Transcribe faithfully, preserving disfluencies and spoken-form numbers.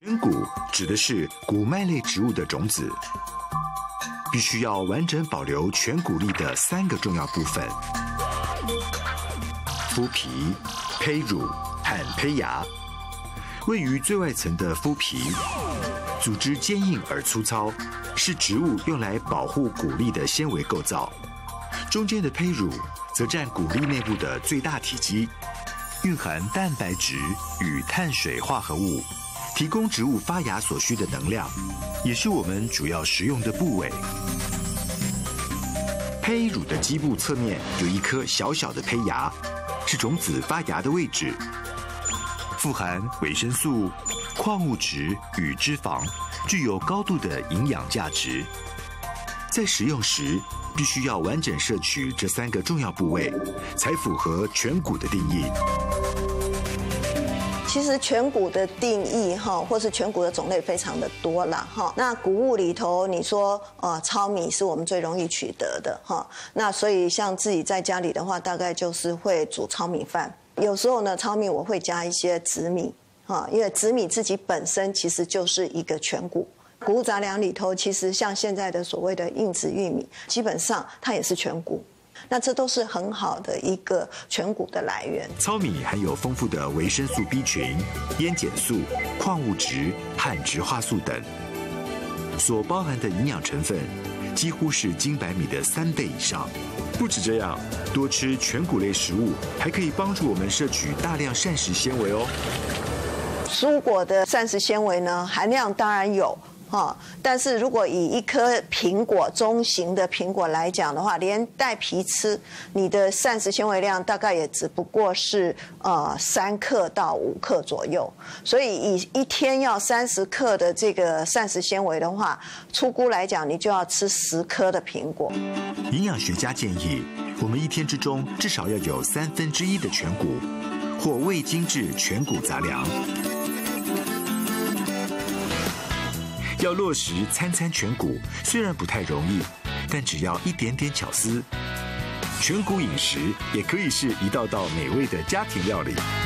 全谷指的是谷麦类植物的种子，必须要完整保留全谷粒的三个重要部分：麸皮、胚乳和胚芽。位于最外层的麸皮，组织坚硬而粗糙，是植物用来保护谷粒的纤维构造。中间的胚乳则占谷粒内部的最大体积，蕴含蛋白质与碳水化合物，提供植物发芽所需的能量，也是我们主要食用的部位。胚乳的基部侧面有一颗小小的胚芽，是种子发芽的位置，富含维生素、矿物质与脂肪，具有高度的营养价值。在食用时，必须要完整摄取这三个重要部位，才符合全谷的定义。 其实全谷的定义哈，或是全谷的种类非常的多啦哈。那谷物里头，你说呃糙米是我们最容易取得的哈。那所以像自己在家里的话，大概就是会煮糙米饭。有时候呢，糙米我会加一些紫米哈，因为紫米自己本身其实就是一个全谷。谷物杂粮里头，其实像现在的所谓的硬质玉米，基本上它也是全谷。那这都是很好的一个全谷的来源。 糙米含有丰富的维生素 B 群、烟碱素、矿物质和植化素等，所包含的营养成分几乎是精白米的三倍以上。不止这样，多吃全谷类食物还可以帮助我们摄取大量膳食纤维哦。 蔬果的膳食纤维呢，含量当然有。哦，但是如果以一颗苹果中型的苹果来讲的话，连带皮吃，你的膳食纤维量大概也只不过是呃三克到五克左右。所以以一天要三十克的这个膳食纤维的话，粗估来讲，你就要吃十颗的苹果。 营养学家建议，我们一天之中至少要有三分之一的全谷或未精制全谷杂粮。要落实餐餐全谷，虽然不太容易，但只要一点点巧思，全谷饮食也可以是一道道美味的家庭料理。